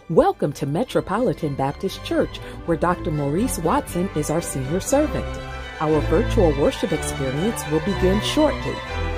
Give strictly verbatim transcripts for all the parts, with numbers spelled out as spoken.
Welcome to Metropolitan Baptist Church, where Doctor Maurice Watson is our senior servant. Our virtual worship experience will begin shortly.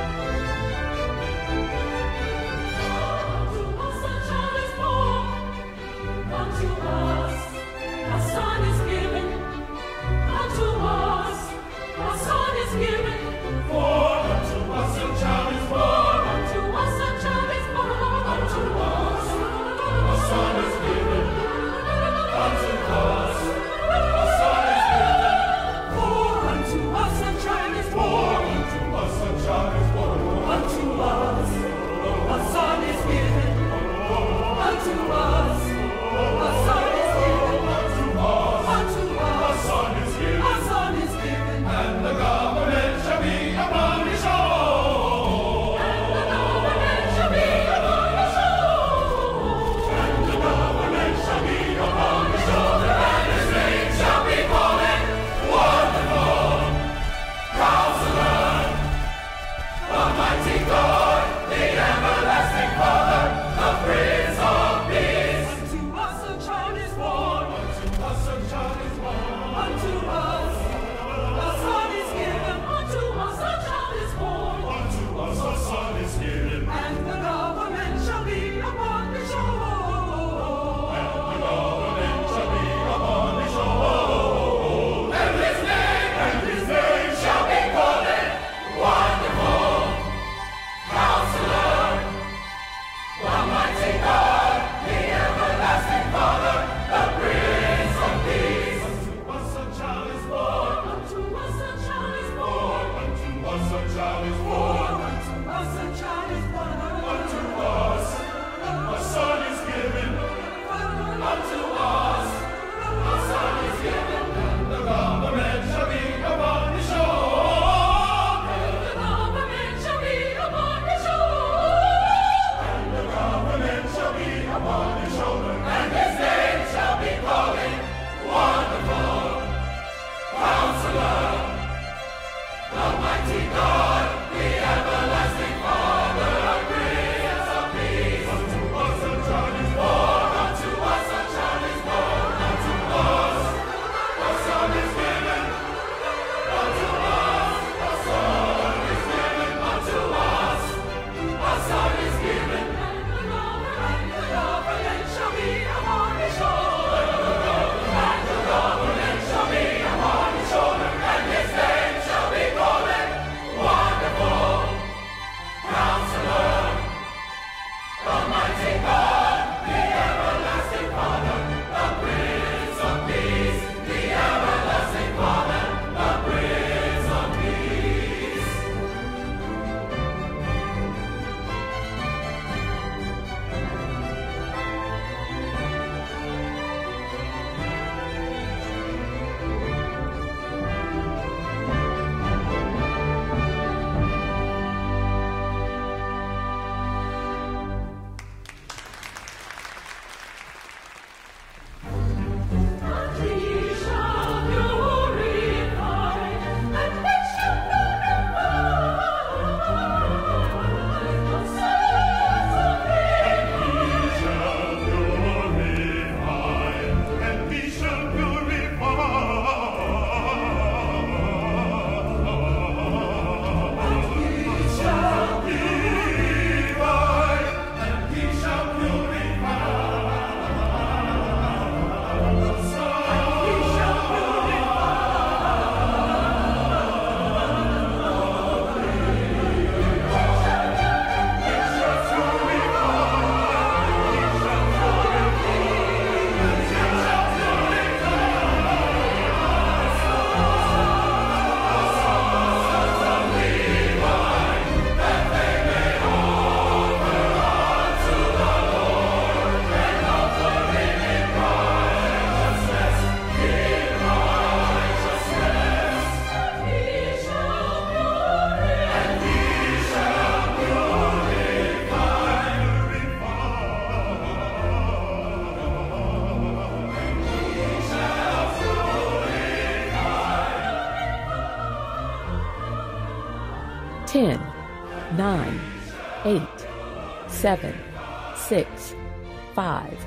ten, nine, eight, seven, six, five,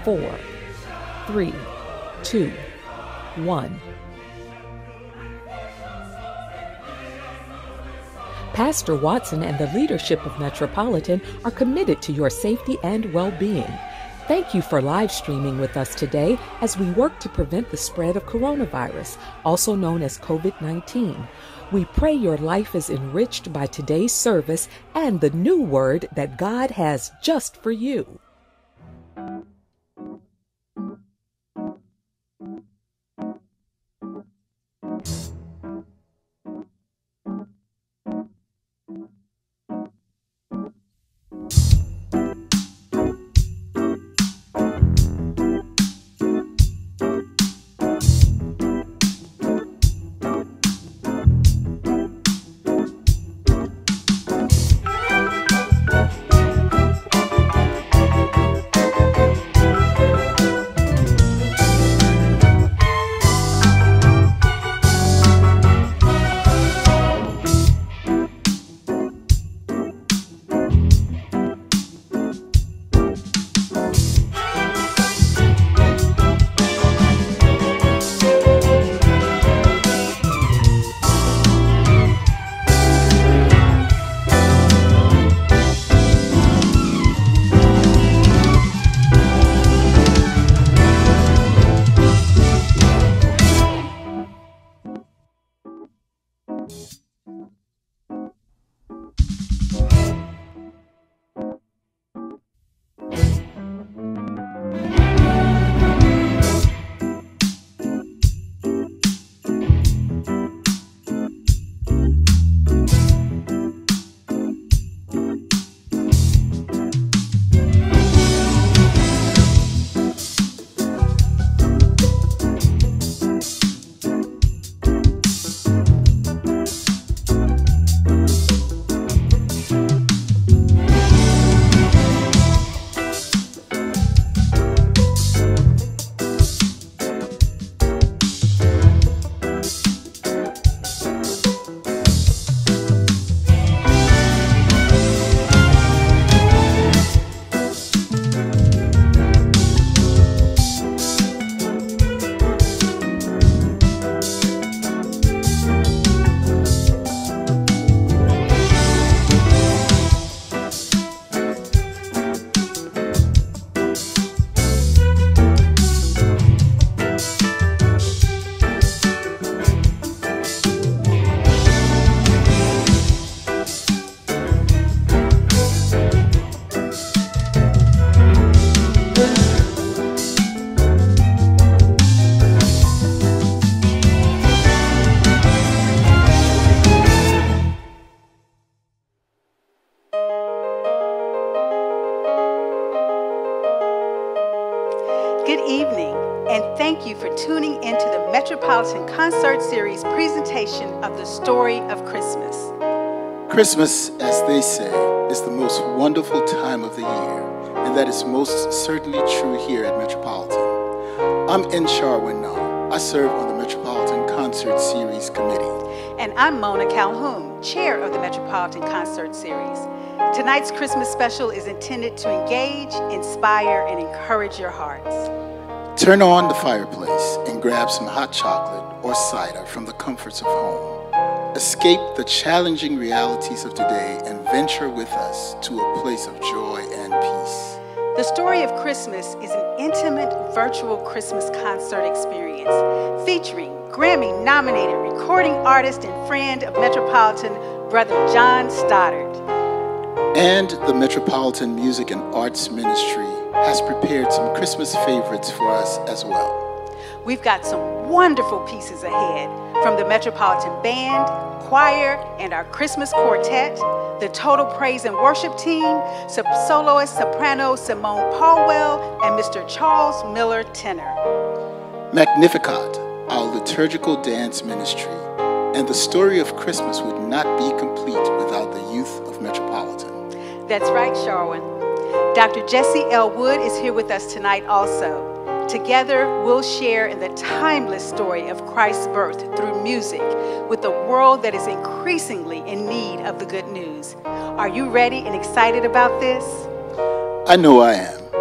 four, three, two, one. Pastor Watson and the leadership of Metropolitan are committed to your safety and well-being. Thank you for live streaming with us today as we work to prevent the spread of coronavirus, also known as COVID nineteen. We pray your life is enriched by today's service and the new word that God has just for you. Metropolitan Concert Series presentation of the story of Christmas. Christmas, as they say, is the most wonderful time of the year, and that is most certainly true here at Metropolitan. I'm N. Sharwin now. I serve on the Metropolitan Concert Series Committee. And I'm Mona Calhoun, chair of the Metropolitan Concert Series. Tonight's Christmas special is intended to engage, inspire, and encourage your hearts. Turn on the fireplace and grab some hot chocolate or cider from the comforts of home. Escape the challenging realities of today and venture with us to a place of joy and peace. The Story of Christmas is an intimate virtual Christmas concert experience featuring Grammy-nominated recording artist and friend of Metropolitan, Brother John Stoddart. And the Metropolitan Music and Arts Ministry has prepared some Christmas favorites for us as well. We've got some wonderful pieces ahead from the Metropolitan Band, choir, and our Christmas quartet, the Total Praise and Worship team, soloist soprano Simone Paulwell, and Mister Charles Miller tenor. Magnificat, our liturgical dance ministry, and the story of Christmas would not be complete without the youth of Metropolitan. That's right, Sharwin. Doctor Jesse L. Wood is here with us tonight also. Together, we'll share in the timeless story of Christ's birth through music with a world that is increasingly in need of the good news. Are you ready and excited about this? I know I am.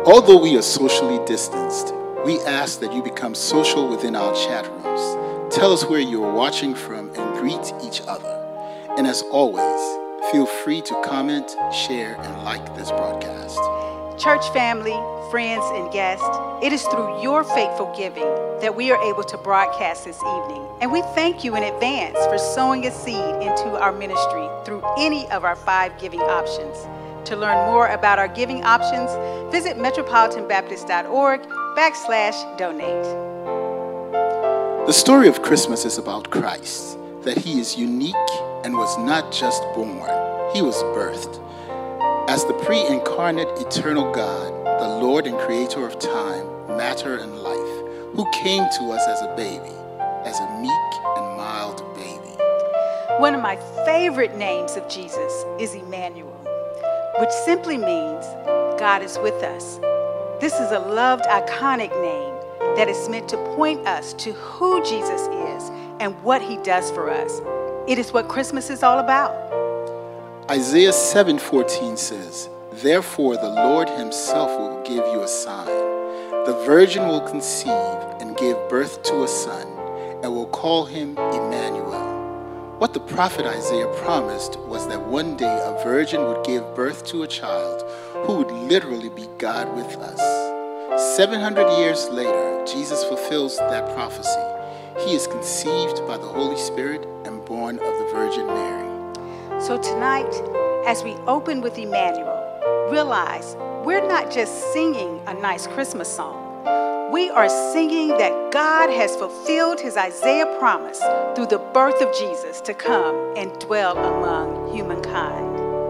Although we are socially distanced, we ask that you become social within our chat rooms. Tell us where you are watching from and greet each other. And as always, feel free to comment, share, and like this broadcast. Church family, friends, and guests, it is through your faithful giving that we are able to broadcast this evening. And we thank you in advance for sowing a seed into our ministry through any of our five giving options. To learn more about our giving options, visit metropolitanbaptist.org backslash donate. The story of Christmas is about Christ, that he is unique and was not just born, he was birthed. As the pre-incarnate eternal God, the Lord and creator of time, matter, and life, who came to us as a baby, as a meek and mild baby. One of my favorite names of Jesus is Emmanuel, which simply means God is with us. This is a loved, iconic name that is meant to point us to who Jesus is and what he does for us. It is what Christmas is all about. Isaiah seven fourteen says, "Therefore the Lord himself will give you a sign. The virgin will conceive and give birth to a son, and will call him Emmanuel." What the prophet Isaiah promised was that one day a virgin would give birth to a child who would literally be God with us. seven hundred years later, Jesus fulfills that prophecy. He is conceived by the Holy Spirit and born of the Virgin Mary. So tonight, as we open with Emmanuel, realize we're not just singing a nice Christmas song. We are singing that God has fulfilled his Isaiah promise through the birth of Jesus to come and dwell among humankind.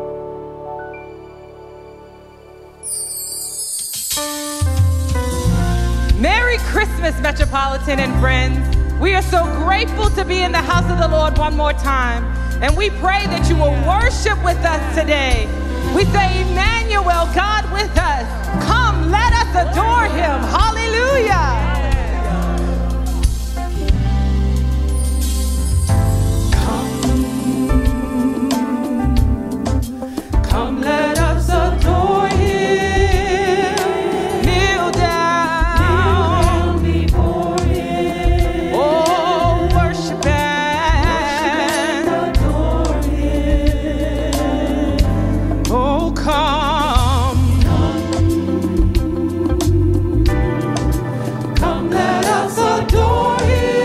Merry Christmas, Metropolitan and friends. We are so grateful to be in the house of the Lord one more time. And we pray that you will worship with us today. We say, Emmanuel, God with us. Come, let us adore him. Hallelujah. Come, come, let us adore him. Kneel down, kneel down before him. Oh, worship and adore him. Oh, come. Come, let us adore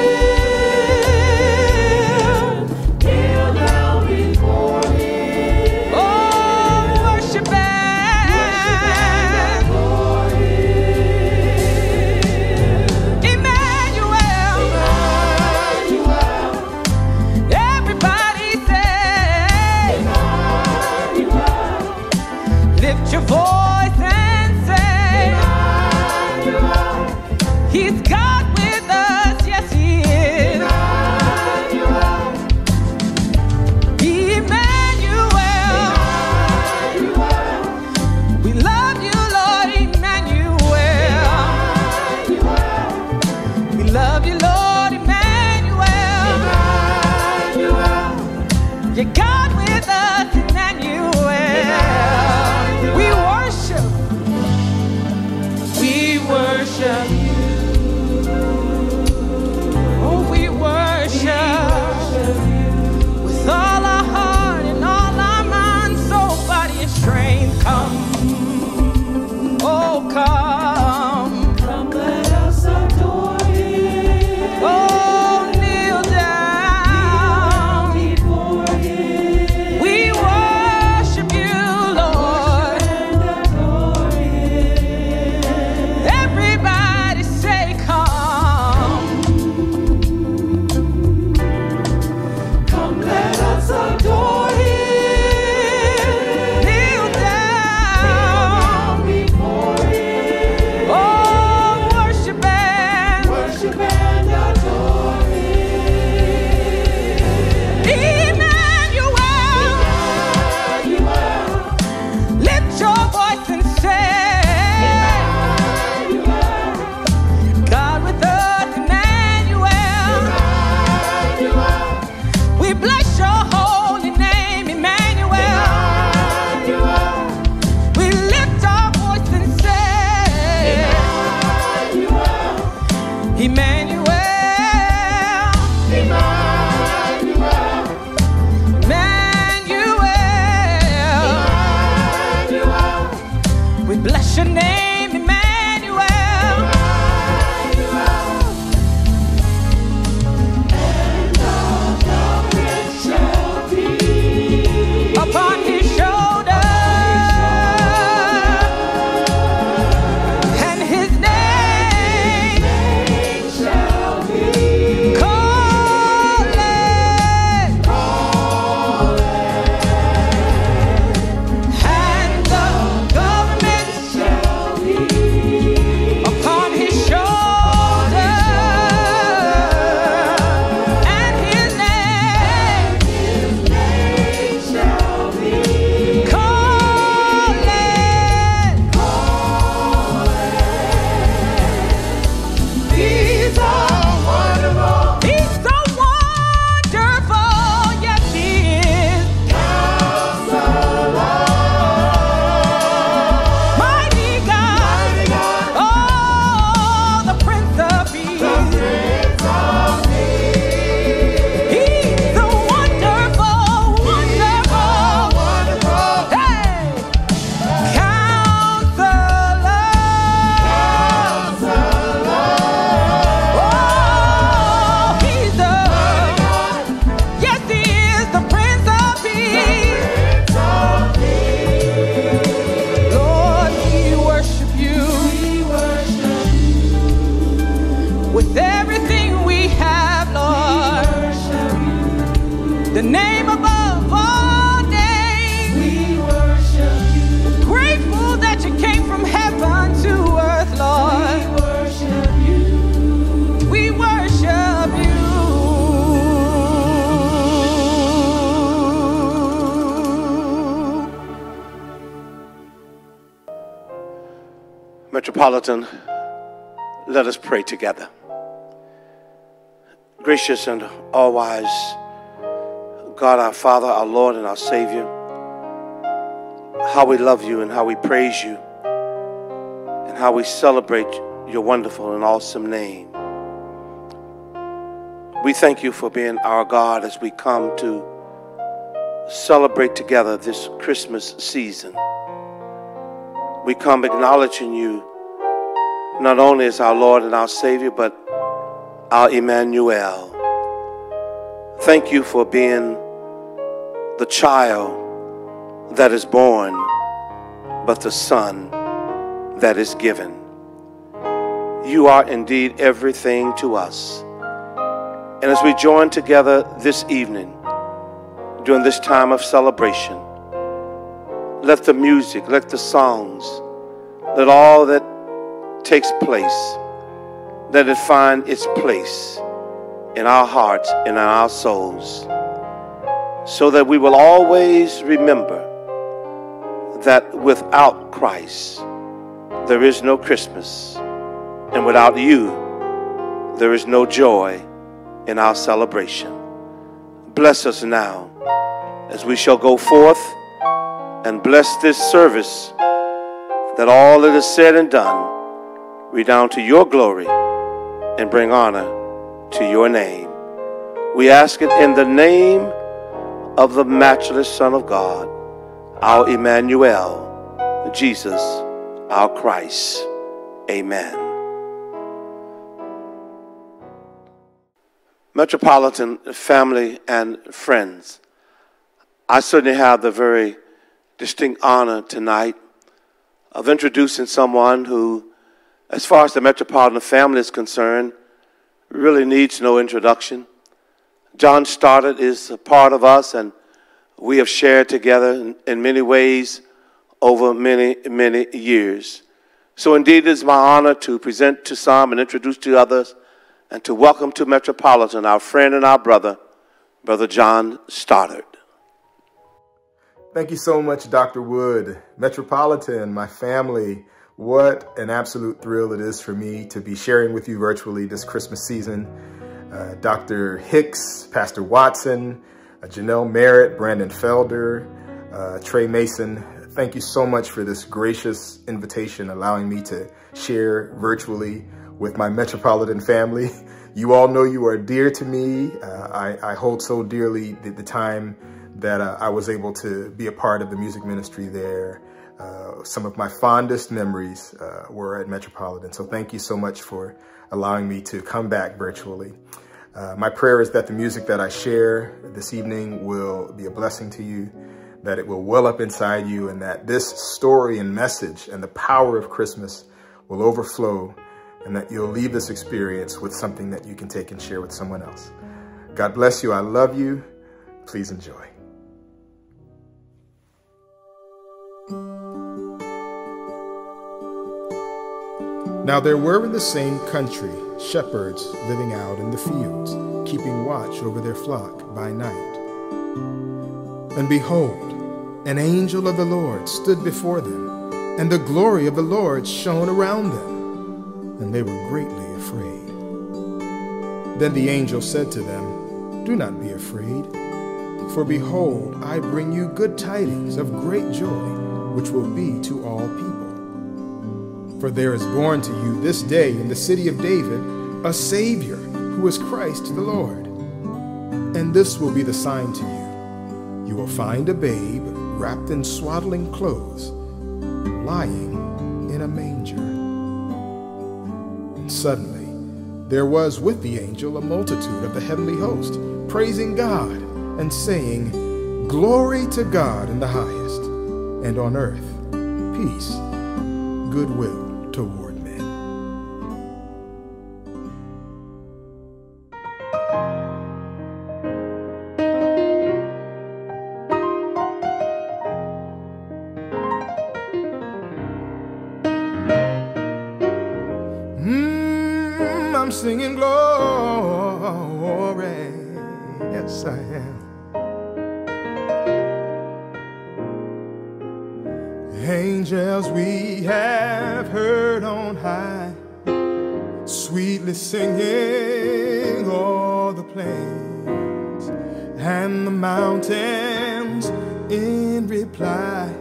him. Kneel down before him. Oh, worship and adore him. Emmanuel. Emmanuel. Everybody say, Emmanuel. Lift your voice and say, Emmanuel. He's God with us, yes he is. Emmanuel. Emmanuel. Emmanuel. We love you, Lord, Emmanuel. Emmanuel. We love you, Lord, Emmanuel. Emmanuel. You're God with us, Emmanuel. We worship. We worship you. Oh, we worship with all our heart and all our mind, soul, body, and strength. Come, oh, come. Come, let us adore him. Oh, kneel down before him. We worship you, Lord. Everybody the name above all names. We worship you. Grateful that you came from heaven to earth, Lord. We worship you. We worship you. Metropolitan, let us pray together. Gracious and all-wise God, our Father, our Lord, and our Savior, how we love you and how we praise you and how we celebrate your wonderful and awesome name. We thank you for being our God as we come to celebrate together this Christmas season. We come acknowledging you not only as our Lord and our Savior, but our Emmanuel. Thank you for being the child that is born, but the son that is given. You are indeed everything to us. And as we join together this evening, during this time of celebration, let the music, let the songs, let all that takes place, let it find its place in our hearts and in our souls, so that we will always remember that without Christ, there is no Christmas, and without you, there is no joy in our celebration. Bless us now as we shall go forth and bless this service, that all that is said and done redound to your glory and bring honor to your name. We ask it in the name of the matchless Son of God, our Emmanuel, Jesus, our Christ. Amen. Metropolitan family and friends, I certainly have the very distinct honor tonight of introducing someone who, as far as the Metropolitan family is concerned, really needs no introduction. John Stoddart is a part of us, and we have shared together in, in many ways over many, many years. So indeed it is my honor to present to some and introduce to others and to welcome to Metropolitan our friend and our brother, Brother John Stoddart. Thank you so much, Doctor Wood. Metropolitan, my family, what an absolute thrill it is for me to be sharing with you virtually this Christmas season. Uh, Doctor Hicks, Pastor Watson, uh, Janelle Merritt, Brandon Felder, uh, Trey Mason, thank you so much for this gracious invitation, allowing me to share virtually with my Metropolitan family. You all know you are dear to me. Uh, I, I hold so dearly the, the time that uh, I was able to be a part of the music ministry there. Uh, some of my fondest memories uh, were at Metropolitan. So thank you so much for allowing me to come back virtually. Uh, my prayer is that the music that I share this evening will be a blessing to you, that it will well up inside you, and that this story and message and the power of Christmas will overflow, and that you'll leave this experience with something that you can take and share with someone else. God bless you. I love you. Please enjoy. Now there were in the same country shepherds living out in the fields, keeping watch over their flock by night. And behold, an angel of the Lord stood before them, and the glory of the Lord shone around them, and they were greatly afraid. Then the angel said to them, "Do not be afraid, for behold, I bring you good tidings of great joy, which will be to all people. For there is born to you this day in the city of David a Savior, who is Christ the Lord. And this will be the sign to you. You will find a babe wrapped in swaddling clothes, lying in a manger." And suddenly there was with the angel a multitude of the heavenly host, praising God and saying, "Glory to God in the highest, and on earth peace, goodwill toward men." I'm singing glory. Yes, I am. Angels we have heard on high, sweetly singing o'er the plains and the mountains in reply,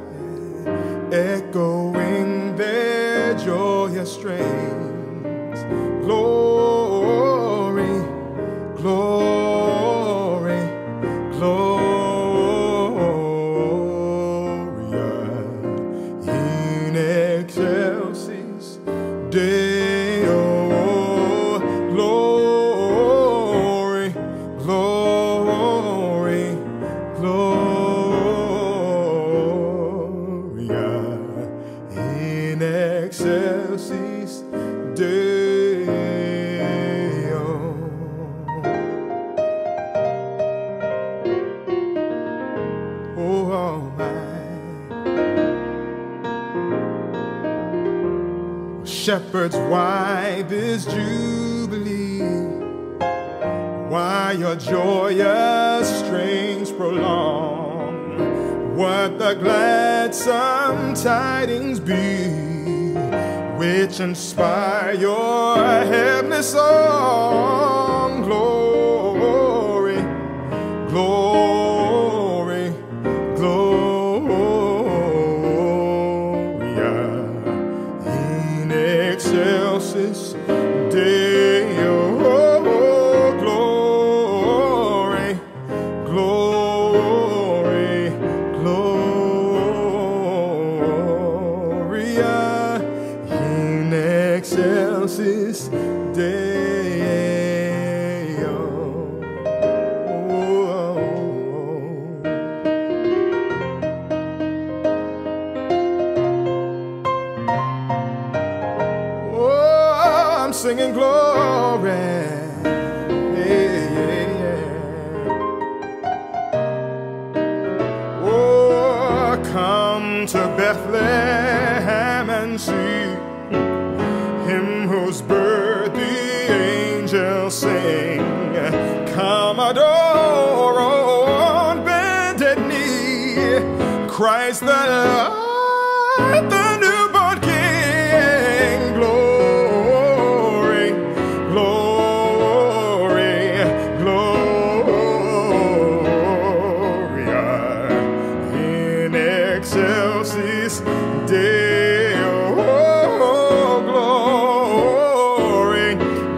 echoing their joyous strains. Glory, glory, gloria in excelsis Deo. Glory, glory, gloria in excelsis Deo. Oh, oh my. Shepherd's why this jubilee? Why your joyous strains prolong? What the gladsome tidings be, which inspire your heavenly song? Glory, glory, gloria in excelsis Deo. Glory, glory, gloria in excelsis Deo. Oh, I'm singing glory. Yeah, yeah, yeah. Oh, come to Bethlehem and see him whose birth the angels sing. Come adore on bended knee Christ the Lord, the newborn King. Glory, glory, gloria in excelsis Deo. Glory,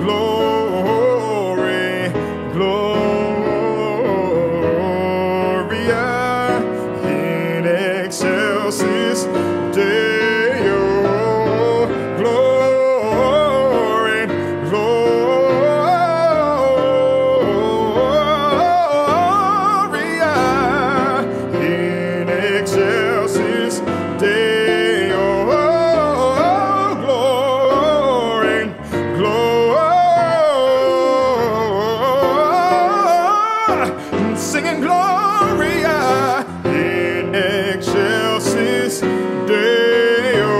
glory, gloria in excelsis Deo. Glory, gloria in excelsis Deo. Glory, glory, singing gloria in excelsis Deo.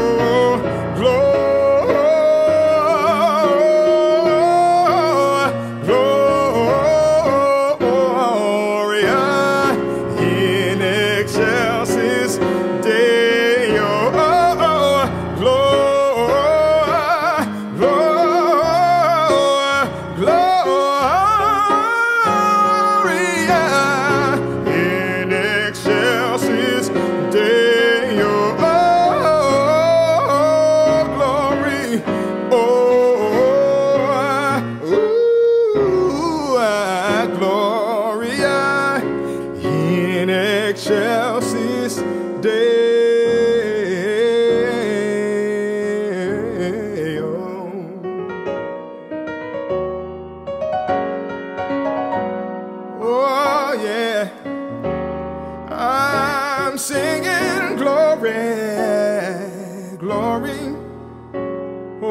Gloria in excelsis Deo. Gloria in excelsis Deo. Glory, oh, ooh, Gloria in excelsis Deo. Oh yeah, I'm singing glory, glory. Oh,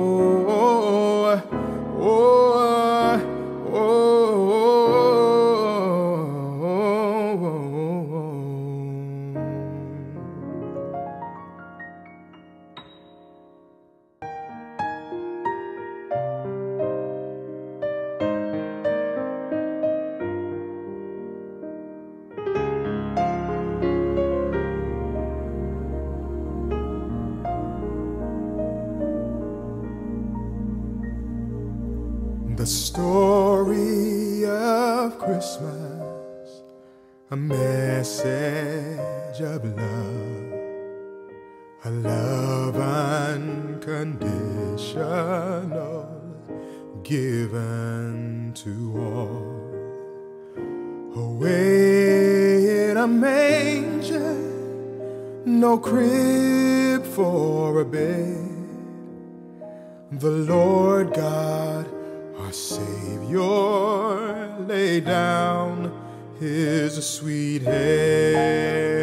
oh, oh, oh. The story of Christmas, a message of love, a love unconditional, given to all. Away in a manger, no crib for a bed, the Lord God, our Savior, lay down his sweet head.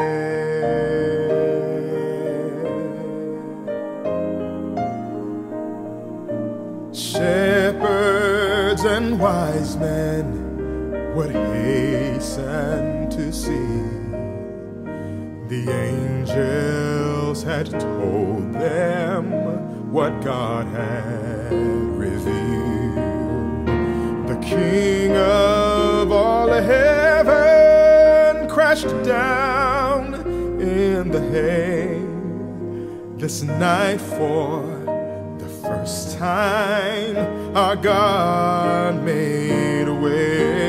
Shepherds and wise men would hasten to see. The angels had told them what God had revealed. The King of all heaven crashed down in the hay this night for the first time. Our God made a way.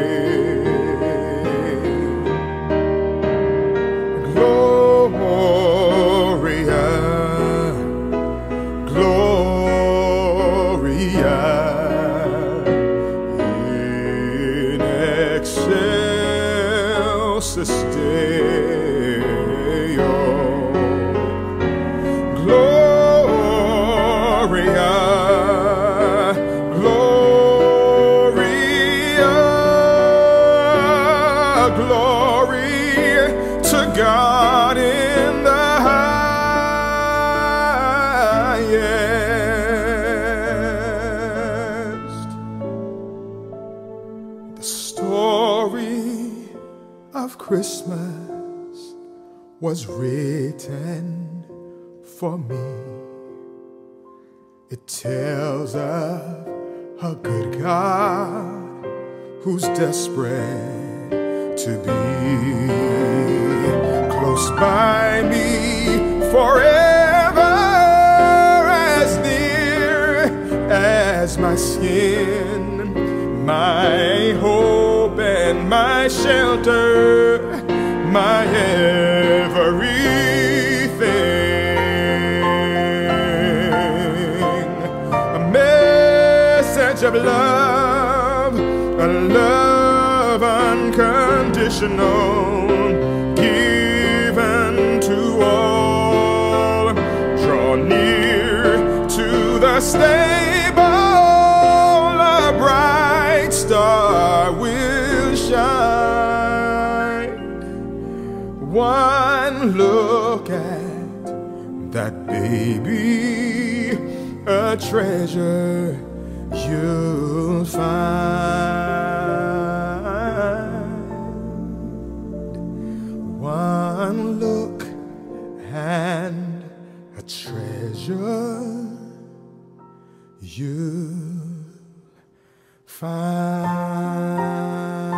Christmas was written for me. It tells of a good God who's desperate to be close by me forever, as near as my skin, my hope and my shelter, my everything. A message of love, a love unconditional, given to all. Draw near to the stable, a bright star will shine. One look at that baby, a treasure you'll find. One look and a treasure you'll find.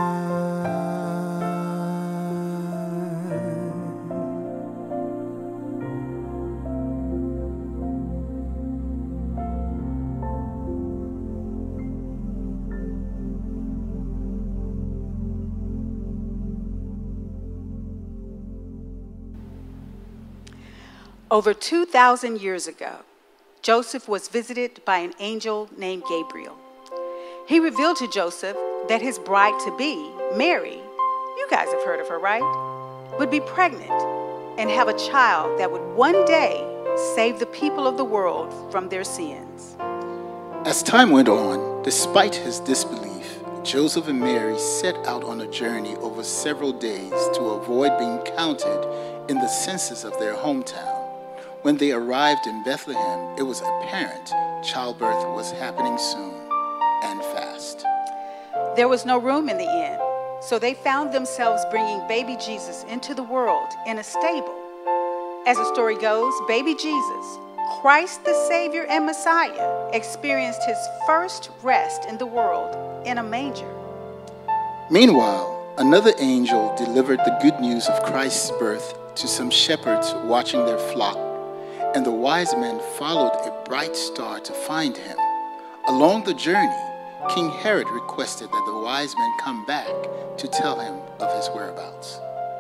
Over two thousand years ago, Joseph was visited by an angel named Gabriel. He revealed to Joseph that his bride-to-be, Mary, you guys have heard of her, right, would be pregnant and have a child that would one day save the people of the world from their sins. As time went on, despite his disbelief, Joseph and Mary set out on a journey over several days to avoid being counted in the census of their hometown. When they arrived in Bethlehem, it was apparent childbirth was happening soon and fast. There was no room in the inn, so they found themselves bringing baby Jesus into the world in a stable. As the story goes, baby Jesus, Christ the Savior and Messiah, experienced his first rest in the world in a manger. Meanwhile, another angel delivered the good news of Christ's birth to some shepherds watching their flock, and the wise men followed a bright star to find him. Along the journey, King Herod requested that the wise men come back to tell him of his whereabouts.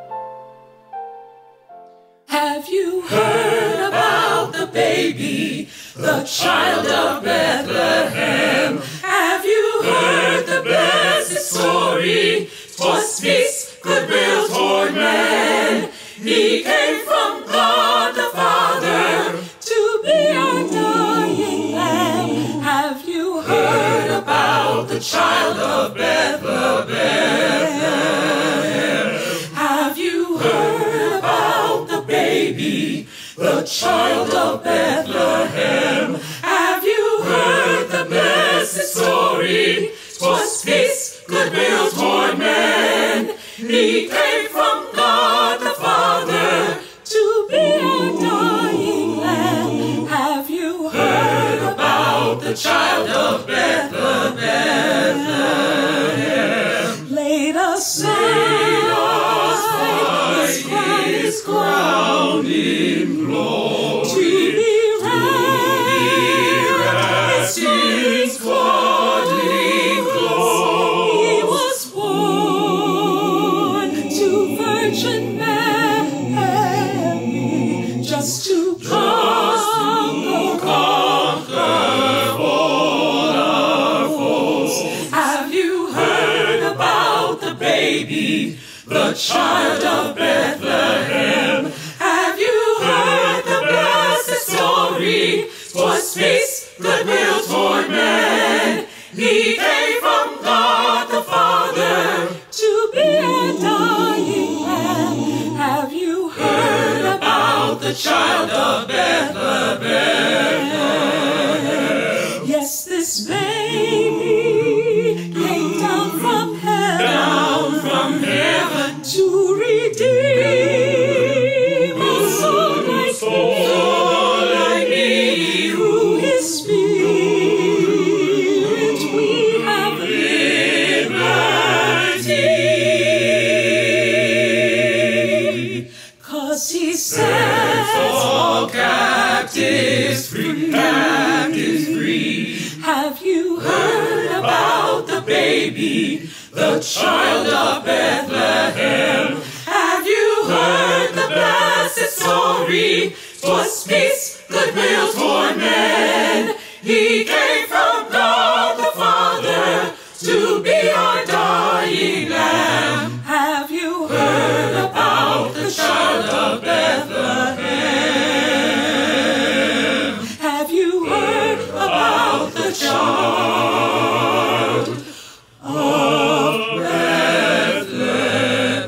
Have you heard about the baby, the child of Bethlehem? Have you heard the blessed story? 'Twas peace, goodwill toward men. He came from God the Father to be our dying Lamb. Have you heard about the child of Bethlehem? Have you heard about the baby, the child of Bethlehem? Have you heard the blessed story? 'Twas peace, goodwill toward men. He came from God the Father to be our dying Lamb. Have you heard about the child of Bethlehem? Laid aside his crown, his crown in glory, to be wrapped, his sins swaddling clothes. He was born to Virgin Mary, just to conquer, conquer all our foes. Have you heard about the baby, the child of Bethlehem? Have you heard the blessed story? 'Twas peace, goodwill toward men. He came from God the Father to be our dying Lamb. Have you heard about the child of Bethlehem? Yes, this baby came down from heaven, down from heaven to redeem a soul like soul like me. Through his spirit we have liberty, 'cause he sets all captives free, captives free. Have you heard about the baby, the child of Bethlehem? Have you heard the blessed story? 'Twas peace, goodwill toward men. He came from God the Father to be our dying Lamb. Have you heard about the child of Bethlehem? Have you heard about the child of Bethlehem?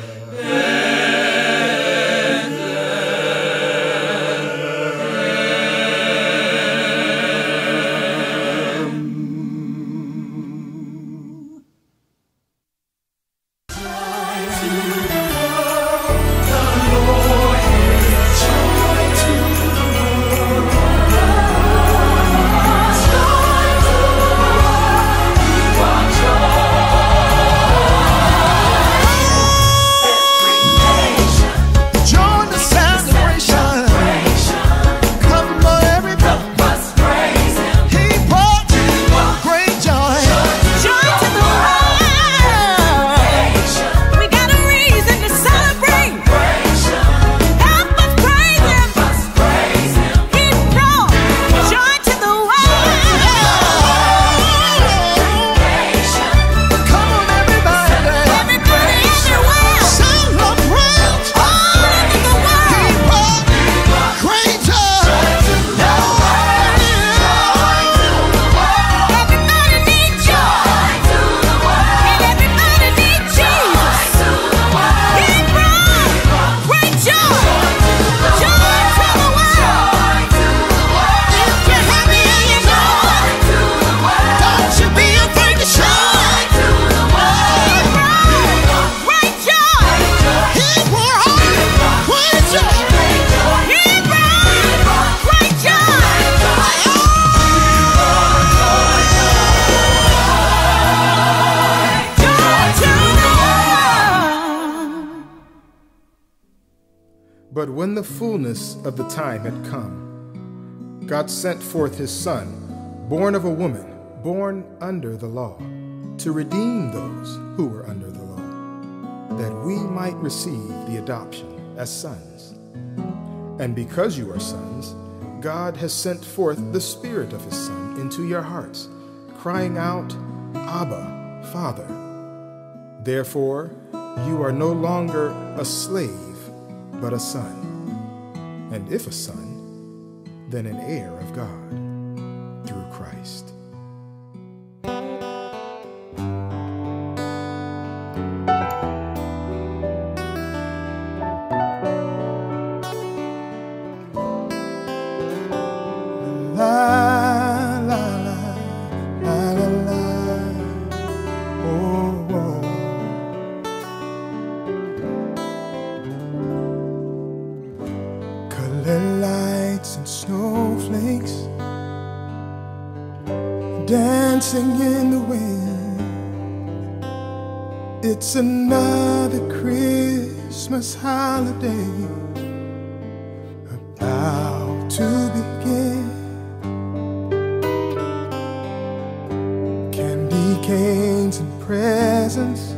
But when the fullness of the time had come, God sent forth his Son, born of a woman, born under the law, to redeem those who were under the law, that we might receive the adoption as sons. And because you are sons, God has sent forth the Spirit of His Son into your hearts, crying out, Abba, Father. Therefore, you are no longer a slave, but a son. And if a son, then an heir of God through Christ. Dancing in the wind, it's another Christmas holiday about to begin. Candy canes and presents,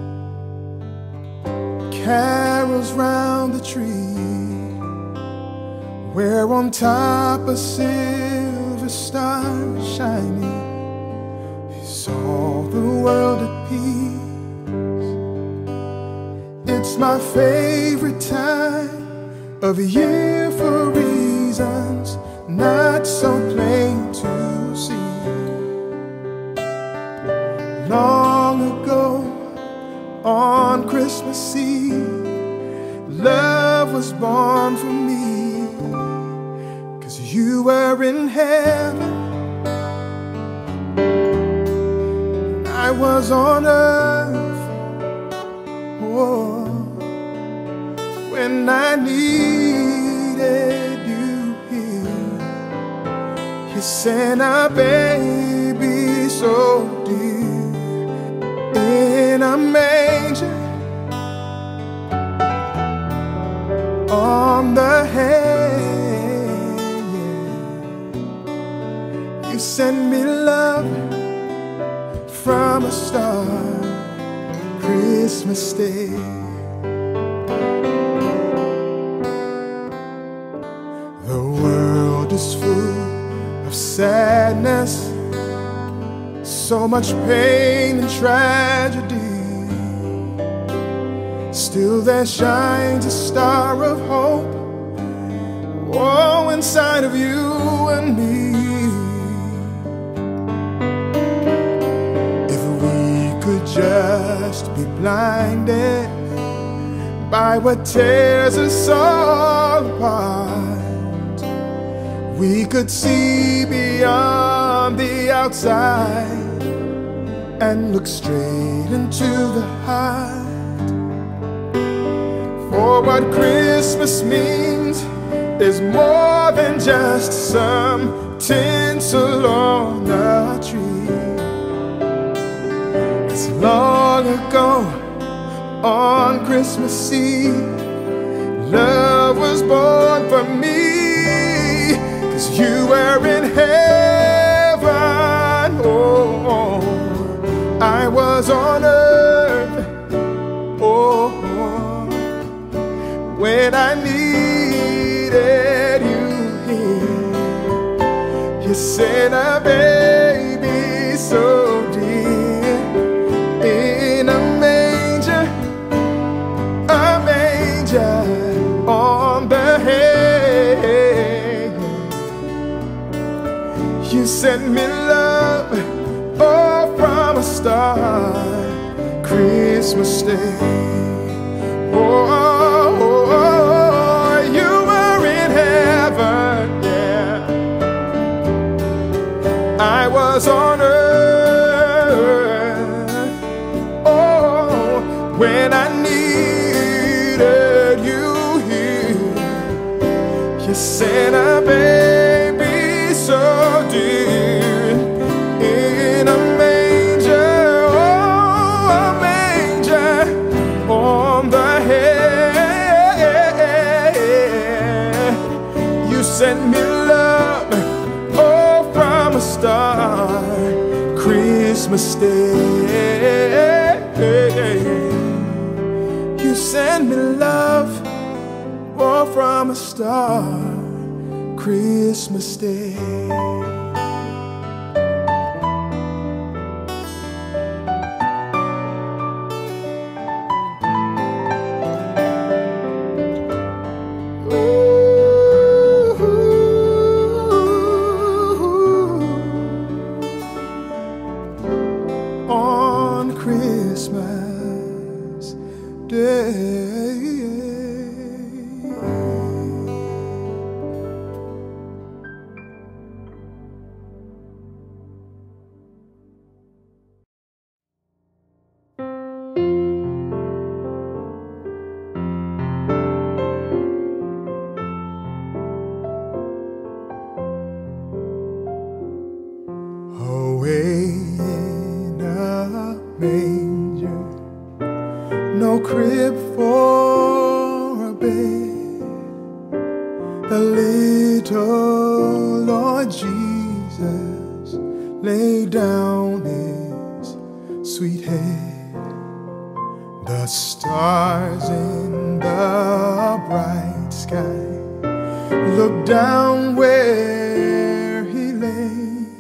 carols round the tree, where on top a silver star shining, all the world at peace. It's my favorite time of year for reasons not so plain to see. Long ago on Christmas Eve, love was born for me, 'cause you were in heaven, I was on earth, oh, when I needed you here. You sent a baby so dear in a manger on the hay. You sent me love from a star, Christmas Day. The world is full of sadness, so much pain and tragedy. Still there shines a star of hope, oh, inside of you and me. Just be blinded by what tears us all apart, we could see beyond the outside and look straight into the heart. For what Christmas means is more than just some tinsel on a tree. Long ago on Christmas Eve, love was born for me, 'cause you were in heaven, oh, I was on earth, oh, when I needed you here. You sent a baby so dear in a manger, a manger on the hay. You sent me love, oh, from a star, Christmas Day. Oh, oh, oh, oh, you were in heaven, yeah. I was on earth, when I needed you here. You sent a baby so dear in a manger, oh, a manger on the hay. You sent me love, oh, from a star, Christmas Day. You send me love, or from a star, Christmas Day. On Christmas Day. Away in a manger, no crib for a bed, the little Lord Jesus laid down his sweet head. The stars in the bright sky looked down where he lay.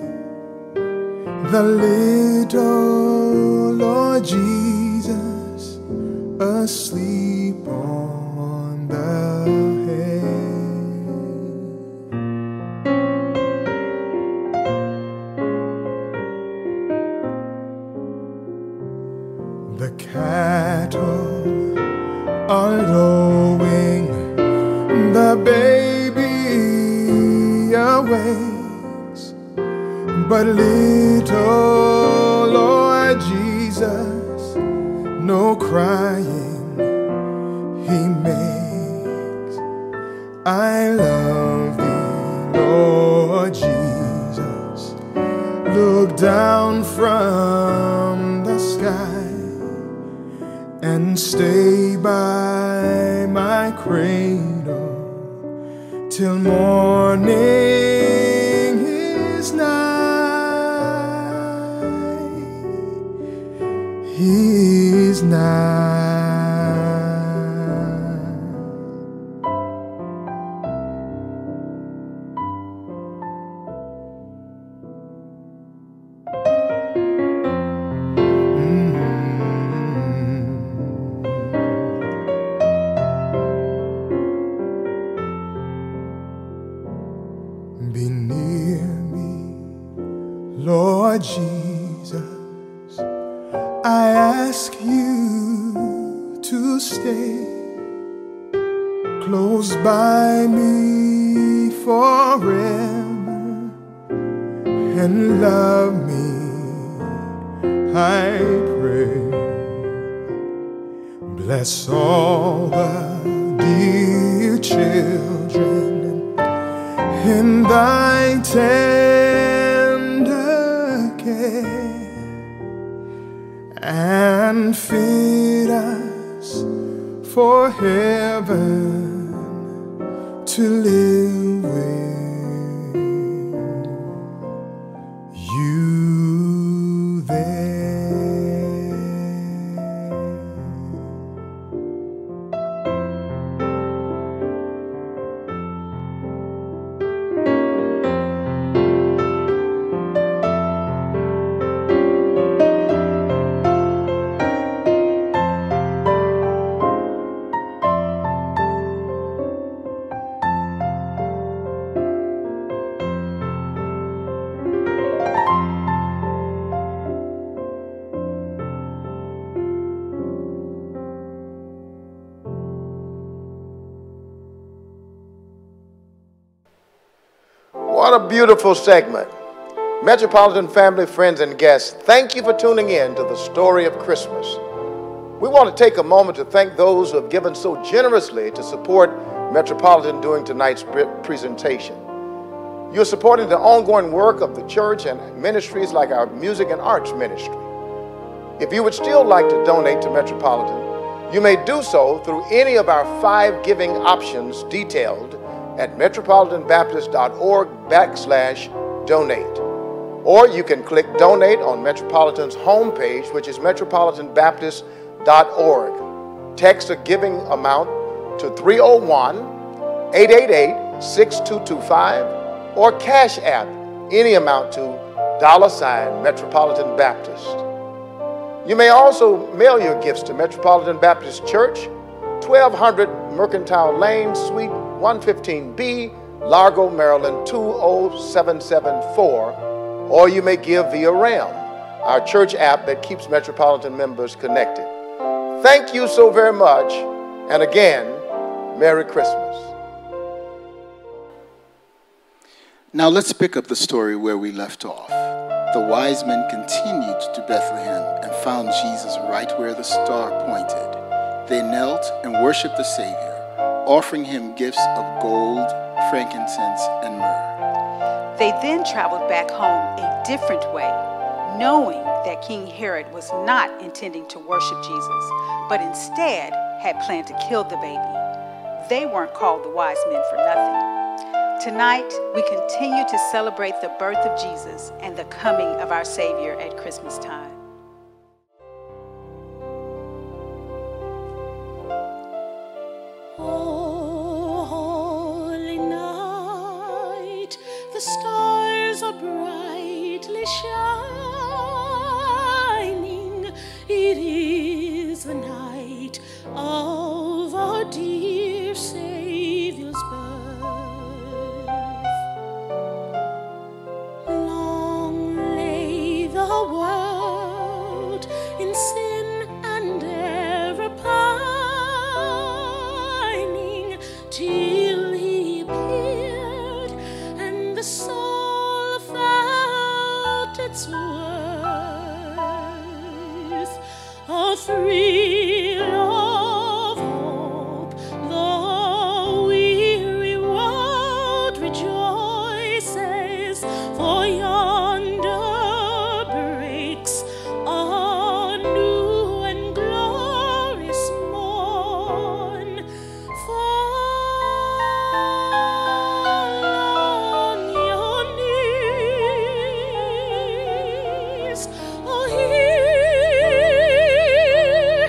The little Lord Jesus asleep on the hay. The cattle are lowing, the baby awakes, but little Lord Jesus, no crying he makes. I love thee, Lord Jesus. Look down from the sky and stay by my cradle till morning is nigh. He's nigh. Be near me, Lord Jesus. I ask you to stay close by me forever and love me, I pray. Bless all the dear children in thy tender care, and fit us for heaven to live with you there. What a beautiful segment. Metropolitan family, friends, and guests, thank you for tuning in to the story of Christmas. We want to take a moment to thank those who have given so generously to support Metropolitan during tonight's presentation. You're supporting the ongoing work of the church and ministries like our Music and Arts Ministry. If you would still like to donate to Metropolitan, you may do so through any of our five giving options detailed at metropolitan baptist dot org backslash donate. Or you can click Donate on Metropolitan's homepage, which is metropolitan baptist dot org. Text a giving amount to three oh one, eight eight eight, six two two five or Cash App any amount to dollar sign Metropolitan Baptist. You may also mail your gifts to Metropolitan Baptist Church, twelve hundred Mercantile Lane, Suite one fifteen B, Largo, Maryland two oh seven seven four, or you may give via RAM, our church app that keeps Metropolitan members connected. Thank you so very much, and again, Merry Christmas. Now let's pick up the story where we left off. The wise men continued to Bethlehem and found Jesus right where the star pointed. They knelt and worshiped the Savior, offering him gifts of gold, frankincense, and myrrh. They then traveled back home a different way, knowing that King Herod was not intending to worship Jesus, but instead had planned to kill the baby. They weren't called the wise men for nothing. Tonight, we continue to celebrate the birth of Jesus and the coming of our Savior at Christmas time. Oh, holy night, the stars are brightly shining. It is the night of our dear Savior's birth. Long lay the world in sin and error pining, till he appeared and the soul felt its worth. A thrill of hope, the weary world rejoices, for yonder breaks a new and glorious morn. Fall on your knees, oh hear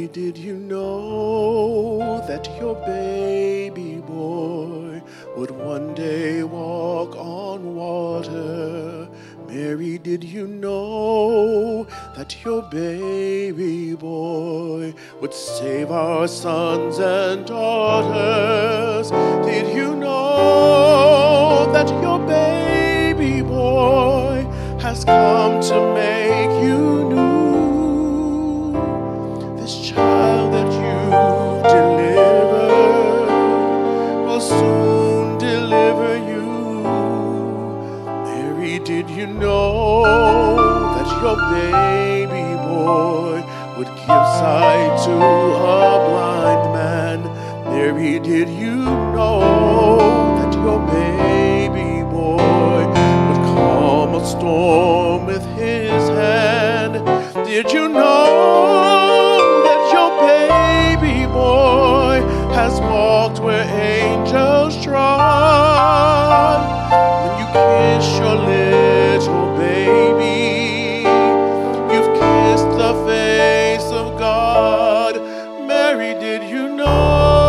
did you know that your baby boy would one day walk on water? Mary, did you know that your baby boy would save our sons and daughters? Did you know that your baby boy has come to make you new? This child that you've delivered will soon deliver you. Mary, did you know that your baby boy would give sight to a blind man? Mary, did you know that your baby boy would calm a storm with his hand? Did you know that your baby boy has walked where angels trod? When you kiss your little baby, you've kissed the face of God. Mary, did you know?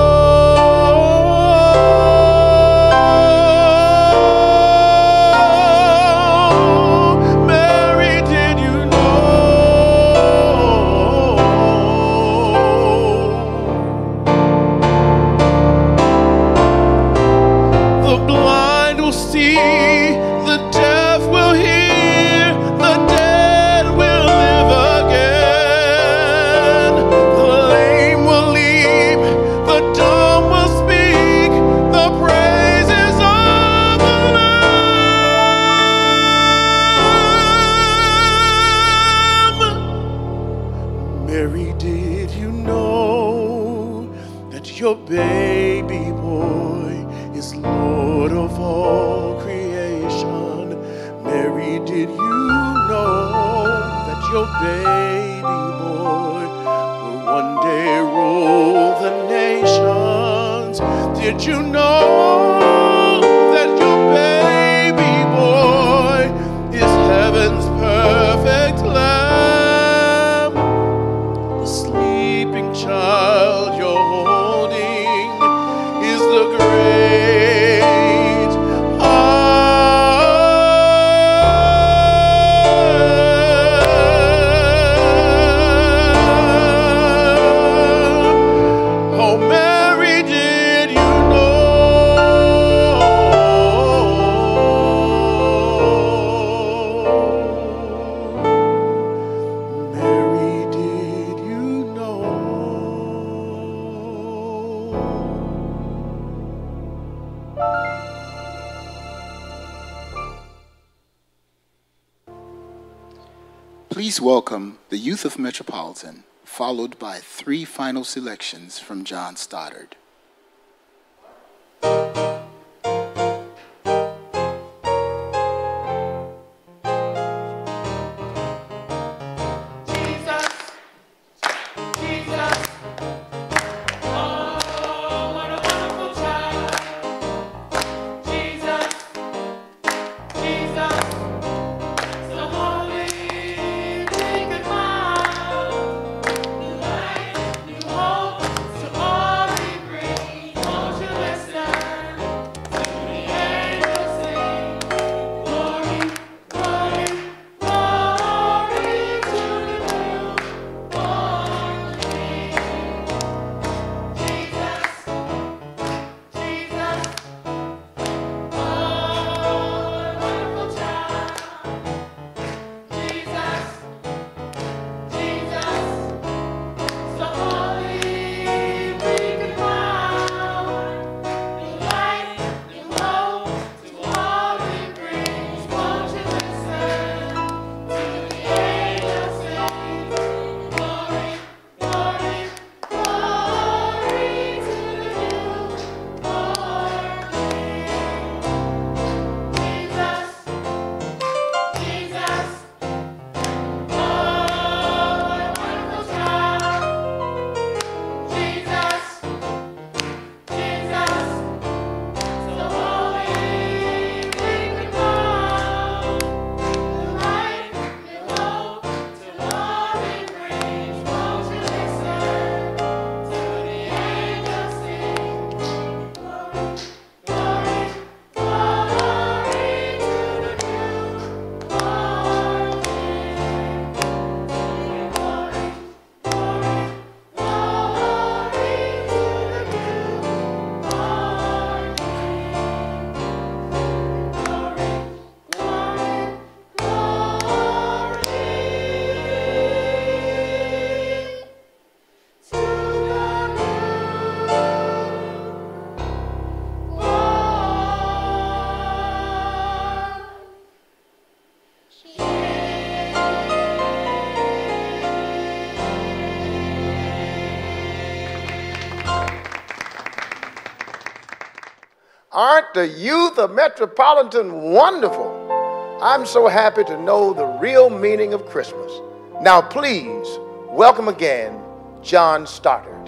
Your baby boy is Lord of all creation. Mary, did you know that your baby boy will one day rule the nations? Did you know that your baby boy is heaven's perfect lamb? The sleeping child you're the great I am. Oh, Mary, did you know? Mary, did you know? Please welcome the youth of Metropolitan, followed by three final selections from John Stoddart. Hope to all we bring. Aren't the youth of Metropolitan wonderful? I'm so happy to know the real meaning of Christmas. Now please, welcome again, John Stoddart.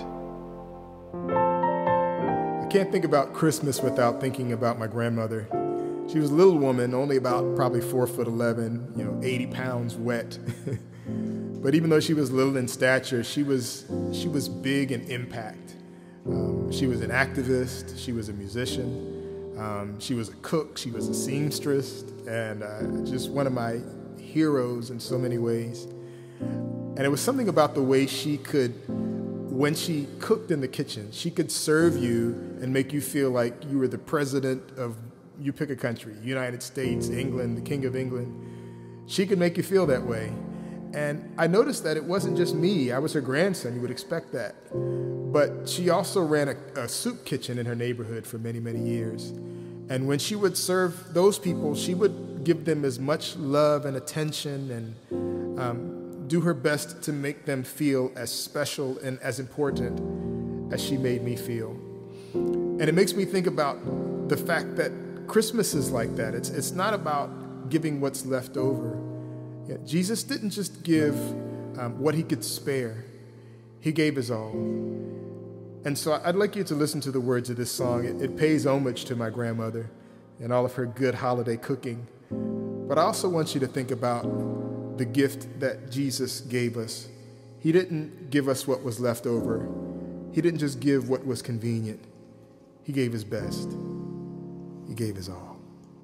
I can't think about Christmas without thinking about my grandmother. She was a little woman, only about probably four foot eleven, you know, eighty pounds wet. But even though she was little in stature, she was, she was big in impact. Um, she was an activist, she was a musician, um, she was a cook, she was a seamstress, and uh, just one of my heroes in so many ways. And it was something about the way she could, when she cooked in the kitchen, she could serve you and make you feel like you were the president of, you pick a country, United States, England, the King of England. She could make you feel that way. And I noticed that it wasn't just me. I was her grandson. You would expect that. But she also ran a, a soup kitchen in her neighborhood for many, many years. And when she would serve those people, she would give them as much love and attention and um, do her best to make them feel as special and as important as she made me feel. And it makes me think about the fact that Christmas is like that. It's, it's not about giving what's left over. Yeah, Jesus didn't just give um, what he could spare. He gave his all. And so I'd like you to listen to the words of this song. It, it pays homage to my grandmother and all of her good holiday cooking. But I also want you to think about the gift that Jesus gave us. He didn't give us what was left over. He didn't just give what was convenient. He gave his best. He gave his all.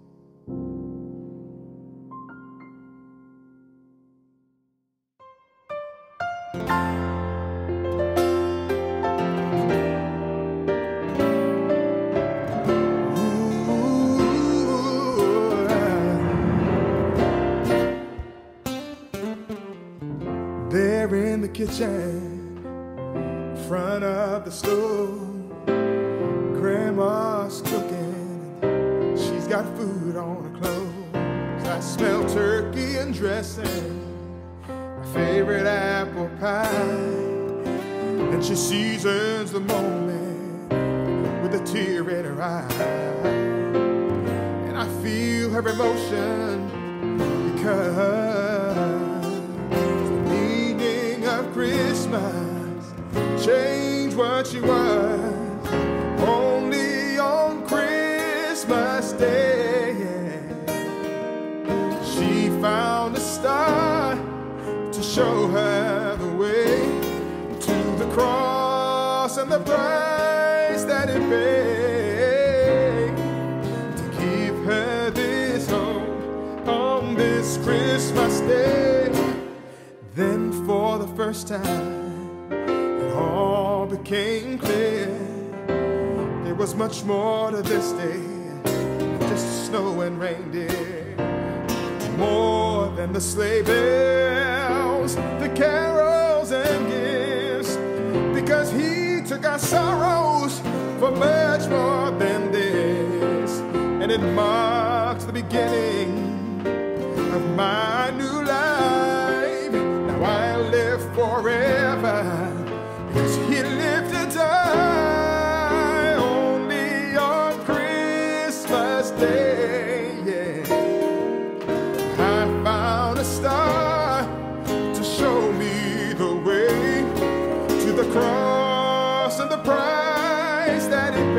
There in the kitchen, in front of the stove, Grandma's cooking, she's got food on her clothes. I smell turkey and dressing, my favorite apple pie, and she seasons the moment with a tear in her eye. And I feel her emotion because Christmas changed what she was only on Christmas Day. She found a star to show her the way to the cross and the price that it paid to give her this hope on this Christmas Day. Then for the first time, it all became clear. There was much more to this day than just snow and reindeer. More than the sleigh bells, the carols and gifts, because he took our sorrows for much more than this. And it marks the beginning of my new life. I'll live forever because he lived to die only on Christmas Day. Yeah. I found a star to show me the way to the cross and the price that it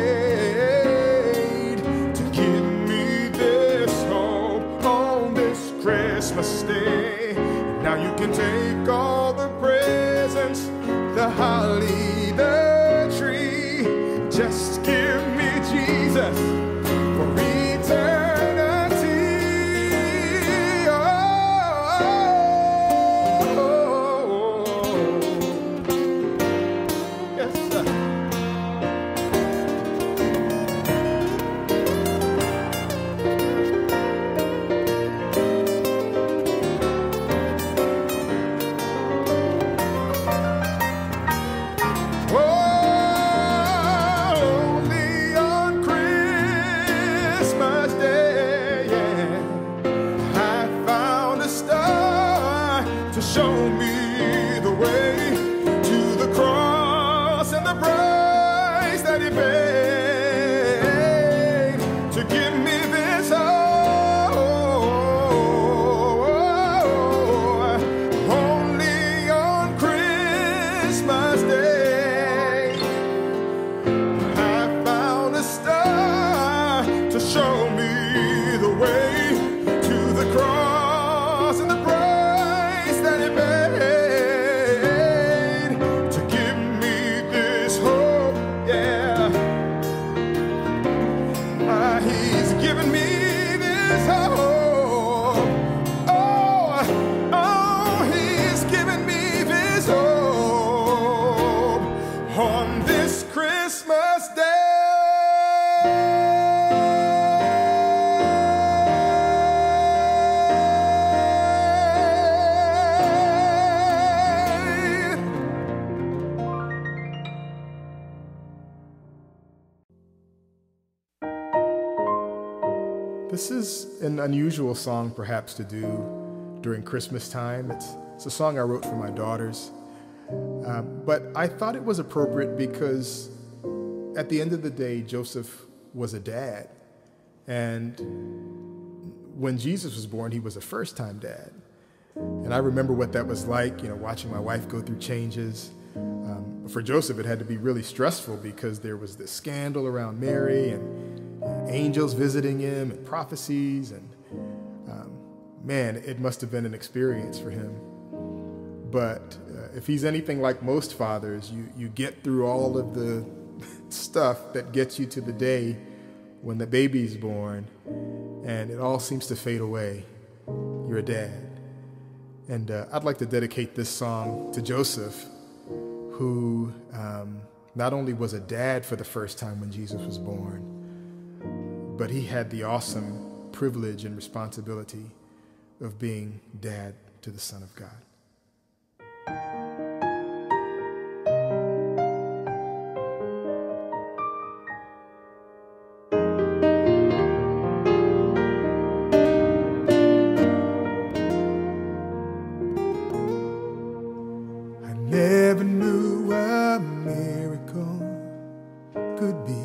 paid to give me this hope on this Christmas Day. Now you can take all the presents, the holly, the tree. Just give me Jesus for eternity. Oh, oh, oh, oh. Yes, sir. that he paid This is an unusual song perhaps to do during Christmas time. It's, it's a song I wrote for my daughters. Uh, but I thought it was appropriate because at the end of the day, Joseph was a dad. And when Jesus was born, he was a first-time dad. And I remember what that was like, you know, watching my wife go through changes. Um, for Joseph, it had to be really stressful because there was this scandal around Mary and angels visiting him and prophecies. And um, man, it must have been an experience for him. But uh, if he's anything like most fathers, you, you get through all of the stuff that gets you to the day when the baby's born, and it all seems to fade away. You're a dad. And uh, I'd like to dedicate this song to Joseph, who um, not only was a dad for the first time when Jesus was born, but he had the awesome privilege and responsibility of being dad to the Son of God. Never knew a miracle could be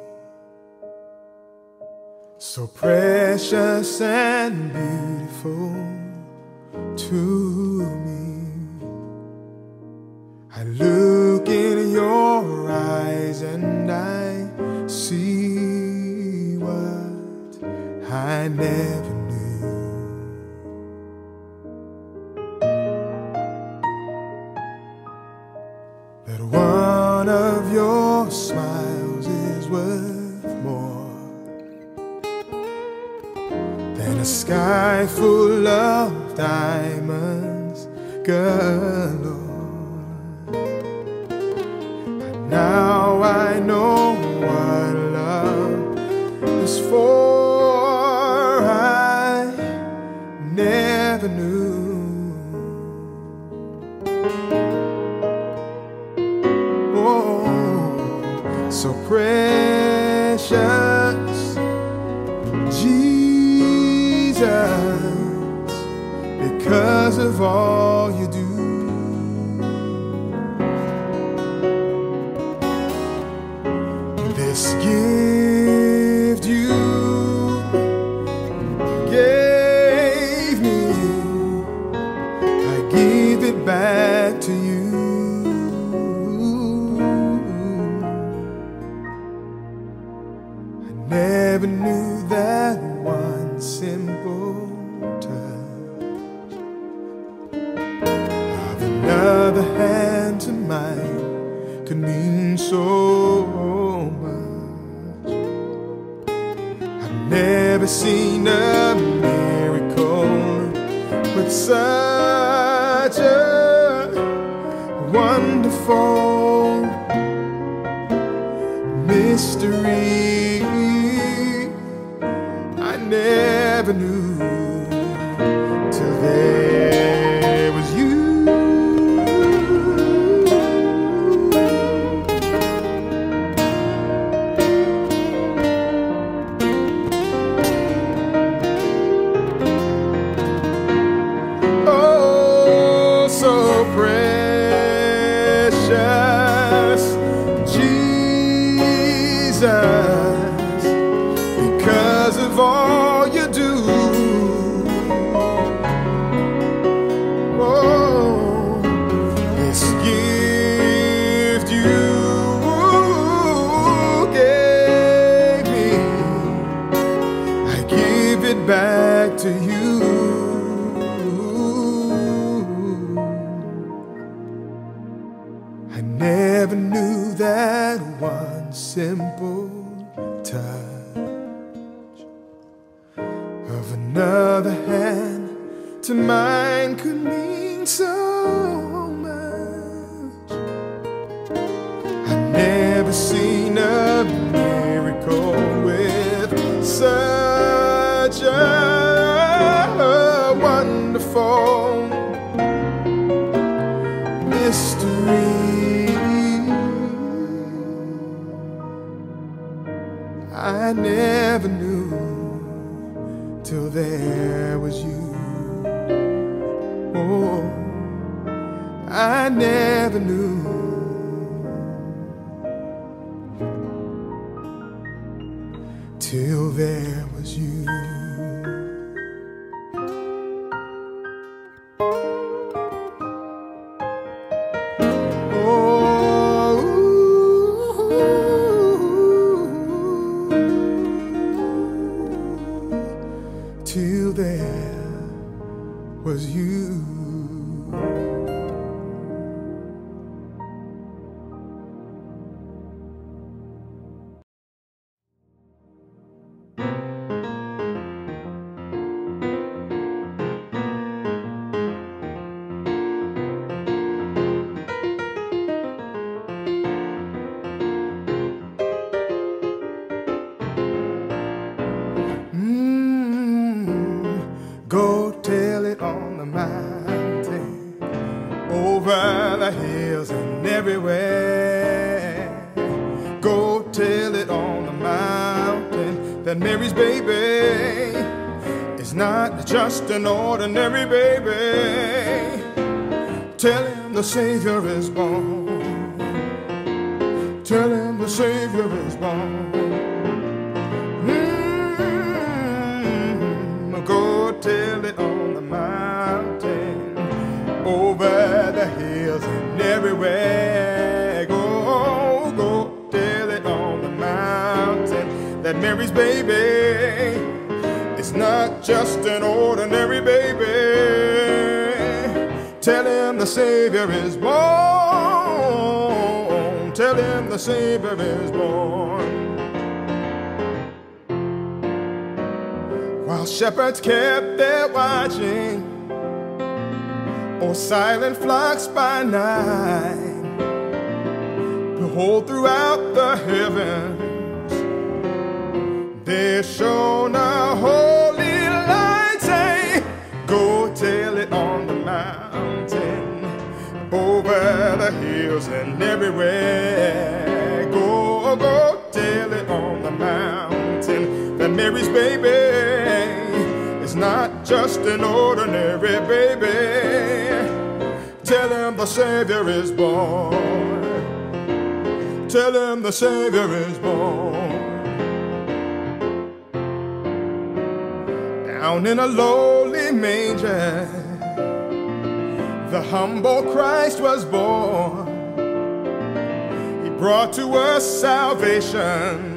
so precious and beautiful to me. I look in your eyes and I see what I never knew. That one of your smiles is worth more than a sky full of diamonds galore. And now I know what love is for. I never knew. So precious, Jesus, because of all you do. This gift you gave me, I give it back to you. Never knew that one simple touch of another hand to mine could mean so much. I've never seen a miracle with such a wonderful mystery. Never knew till there was you. Oh, so precious, Jesus, because of all you do. Oh, this gift you gave me, I give it back to you. I never knew that one simple touch of another hand to mine could mean so much. I've never seen a miracle with such a wonderful mystery. I never knew till there was you. Oh, I never knew till there was you. Till there was you. Go tell it on the mountain, over the hills and everywhere. Go tell it on the mountain that Mary's baby is not just an ordinary baby. Tell him the Savior is born. Tell him the Savior is born. Go tell it on the mountain, over the hills and everywhere. Go, go tell it on the mountain that Mary's baby is not just an ordinary baby. Tell him the Savior is born. Tell him the Savior is born. While shepherds kept their watching, or silent flocks by night, behold, throughout the heavens there shone a holy light. Say, go tell it on the mountain, over the hills and everywhere. Go, go tell it on the mountain that Mary's baby is not just an ordinary baby. Tell him the Savior is born. Tell him the Savior is born. Down in a lowly manger, the humble Christ was born. He brought to us salvation,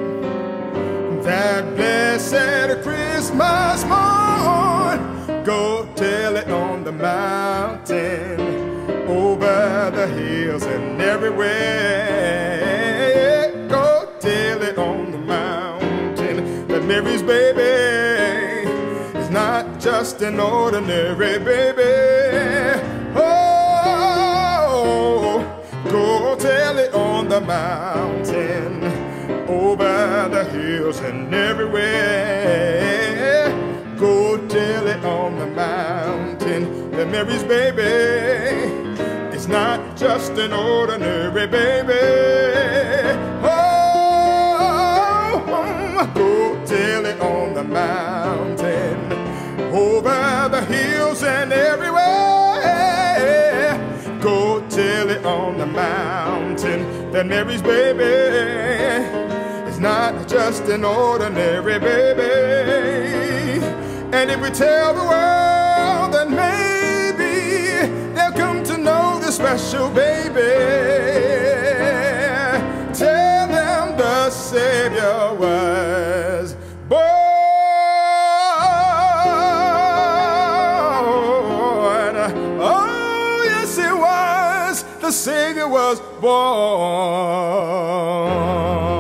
that blessed Christmas morn. Go tell it on the mountain, over the hills and everywhere. Go tell it on the mountain that Mary's baby is not just an ordinary baby. Oh, go tell it on the mountain, over the hills and everywhere. Go tell it on the mountain that Mary's baby is not just an ordinary baby. Oh, go tell it on the mountain, over the hills and everywhere. Go tell it on the mountain that Mary's baby is not just an ordinary baby. And if we tell the world, then maybe they'll come to know the special baby. Tell them the Savior was born. Oh, yes, he was. The Savior was born.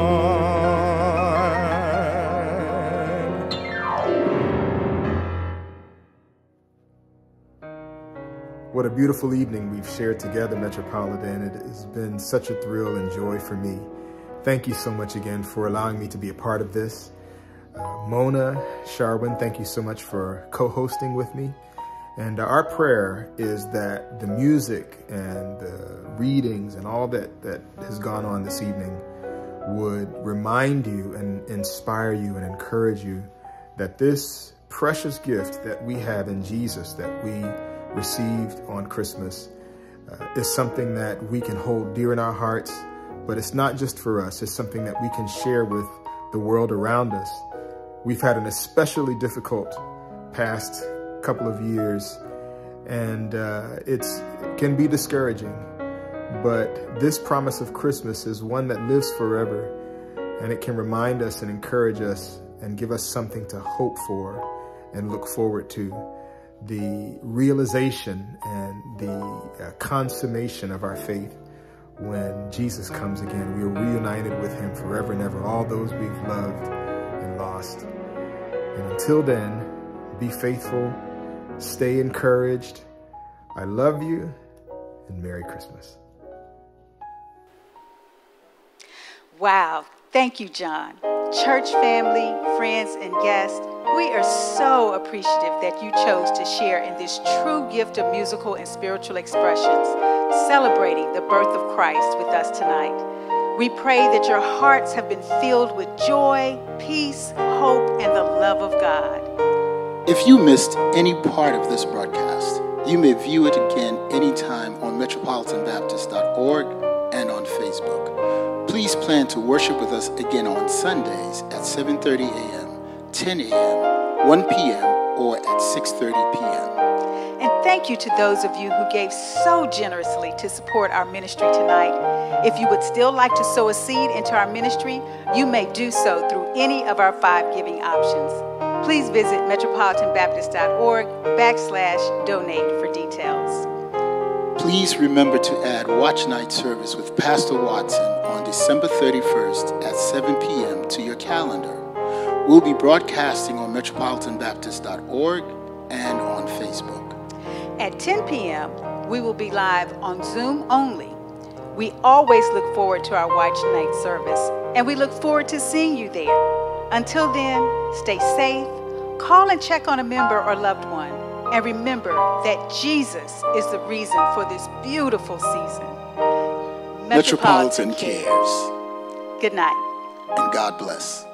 What a beautiful evening we've shared together, Metropolitan. It has been such a thrill and joy for me. Thank you so much again for allowing me to be a part of this. Uh, Mona, Sharwin, thank you so much for co-hosting with me. And uh, our prayer is that the music and the readings and all that, that has gone on this evening would remind you and inspire you and encourage you that this precious gift that we have in Jesus that we received on Christmas uh, is something that we can hold dear in our hearts, but it's not just for us. It's something that we can share with the world around us. We've had an especially difficult past couple of years, and uh, it's, it can be discouraging, but this promise of Christmas is one that lives forever, and it can remind us and encourage us and give us something to hope for and look forward to. The realization and the uh, consummation of our faith when Jesus comes again. We are reunited with him forever and ever, all those we've loved and lost. And until then, be faithful, stay encouraged. I love you, and Merry Christmas. Wow. Thank you, John. Church family, friends, and guests, we are so appreciative that you chose to share in this true gift of musical and spiritual expressions, celebrating the birth of Christ with us tonight. We pray that your hearts have been filled with joy, peace, hope, and the love of God. If you missed any part of this broadcast, you may view it again anytime on metropolitan baptist dot org and on Facebook. Please plan to worship with us again on Sundays at seven thirty a m, ten a m, one p m, or at six thirty p m And thank you to those of you who gave so generously to support our ministry tonight. If you would still like to sow a seed into our ministry, you may do so through any of our five giving options. Please visit metropolitan baptist dot org backslash donate for details. Please remember to add Watch Night service with Pastor Watson on December thirty-first at seven p m to your calendar. We'll be broadcasting on metropolitan baptist dot org and on Facebook. At ten p m, we will be live on Zoom only. We always look forward to our Watch Night service, and we look forward to seeing you there. Until then, stay safe, call and check on a member or loved one, and remember that Jesus is the reason for this beautiful season. Metropolitan, Metropolitan cares. cares. Good night. And God bless.